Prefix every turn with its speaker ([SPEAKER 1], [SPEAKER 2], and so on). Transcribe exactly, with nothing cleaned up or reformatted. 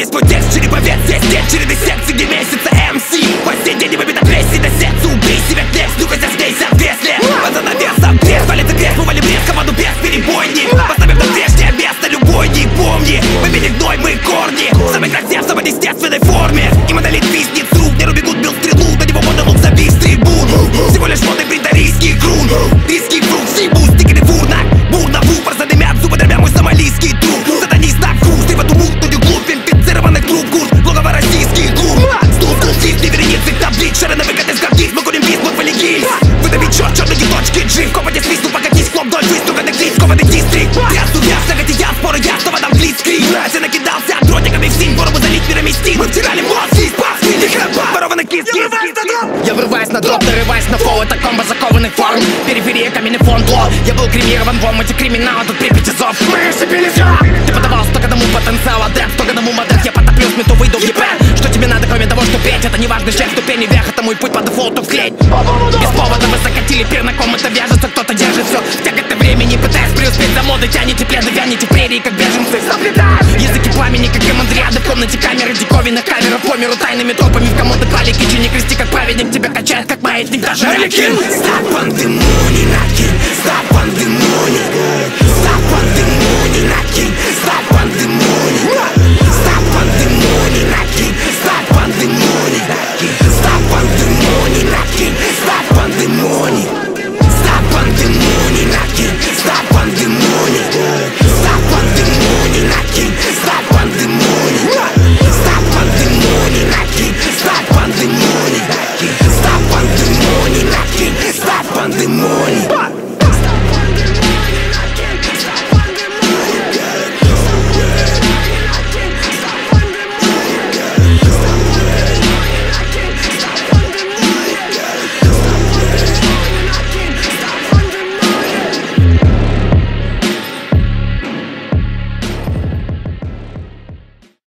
[SPEAKER 1] весь мой текст череповец. Здесь нет череды секций, где месяца эм си. Последний день победа агрессии до сердца. Убей себя текст, ну-ка заснейся в кресле. Вода на весом, крест, валит и крест. Мы валим резко, воду без перебойни. Поставим на прежнее место любой, не помни. Мы били гной, мы корни. Самый красив, в самой естественной форме. И монолит виснет с рук, не руби гуд, бил стрелу. До него мода лук, забив с трибун. Всего лишь модный приторийский грунт. Риски фрукт, сибу, стикеры в урнах. Бурно в упор задымят зубы, дробя мой сомалийский труп. Сатанист на вкус, ты в эту мутную глубь инфицированных труб курс. Логово российский гурт. Стул, стул, сисни, вереницы, таблиц. Шары на выход из гордиц, мы курим бис, мы полегились. Выдавить черт, черные точки, джи. Копать и свистну, покатись, хлоп, доль, выструганный глиц, кованный дистрикт. Трясу я, заготи я, споры я, что вода в блицкрик. Ты накидался дротиками в синь, порубу залить мирами стиль. Мы втирали мозги, спаски, лихоба, ворованный кис, кис, кис.
[SPEAKER 2] Я врываюсь на дроп, нарываюсь на фол. Это комбо закованных форм. Периферия, каменный фон, бло. Я был кремирован в омуте криминала. Тут Припяти зов. Мы сцепили все. Ты подавал сто к одному потенциал. А дрэп сто к одному модель. Я потоплю смету, выйду в ЕП. Что тебе надо, кроме того, что петь? Это не важный шеф, ступени вверх. Это мой путь по дефолту вклеить. Без повода вы закатили пир, на ком это вяжется. Кто-то держит все в тяготы времени. Пытаясь преуспеть за моды. Тянете плены, вянете в прерии, как беженцы. Языки пламени, как гемандриады. В комнате камеры, диковинных камеров. По миру тайными тропами. В комоды клали кичи, не крести, как праведник. Тебя качает, как маятник, даже Реликин.
[SPEAKER 1] Stop on the moon, not kill. Stop on the moon. Stop on the moon, not kill.